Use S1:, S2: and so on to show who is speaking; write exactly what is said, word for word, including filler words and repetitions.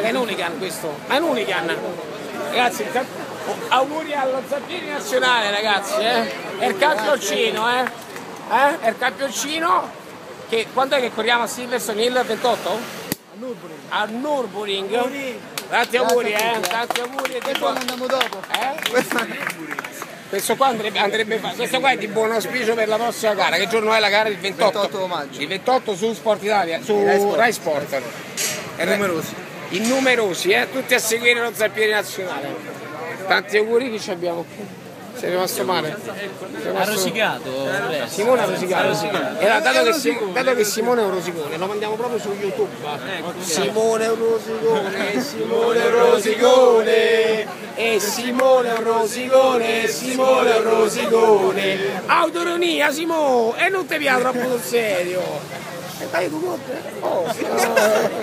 S1: che è un Unican questo, ma è un Unican. Ragazzi, auguri allo Zampieri Nazionale, ragazzi, eh? È il campioncino, eh? eh? È il campioncino che quando è che corriamo a Silverstone Hill? ventotto? A Nürburgring. A Nürburgring. Tanti auguri, eh? Tanti auguri.
S2: E poi andiamo dopo.
S1: Eh? Questo qua andrebbe, andrebbe fatto. Questo qua è di buon auspicio per la prossima gara. Che giorno è la gara? Il ventotto.
S2: ventotto maggio.
S1: Il ventotto su Sport Italia, su Rai Sport.
S2: E numerosi.
S1: In numerosi, eh? Tutti a seguire lo Zampieri Nazionale. Tanti auguri, che ci abbiamo qui. Sei rimasto male?
S3: Ha rosicato?
S1: Simone ha rosicato. E allora, dato, che Simone, dato che Simone è un rosicone, lo mandiamo proprio su YouTube. Simone è un rosicone, Simone è un rosicone, e Simone è un rosicone, Simone è un rosicone. Autoironia, Simone, e non ti piace troppo sul serio. E dai tu, oh,